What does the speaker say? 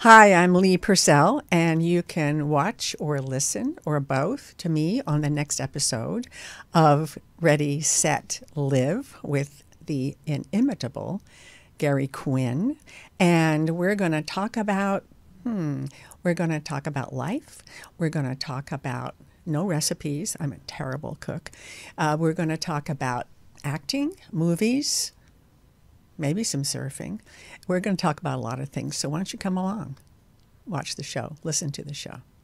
Hi, I'm Lee Purcell, and you can watch or listen or both to me on the next episode of Ready, Set, Live with the inimitable Gary Quinn. And we're going to talk about, we're going to talk about life. We're going to talk about no recipes. I'm a terrible cook. We're going to talk about acting, movies, maybe some surfing. We're going to talk about a lot of things. So why don't you come along, watch the show, listen to the show.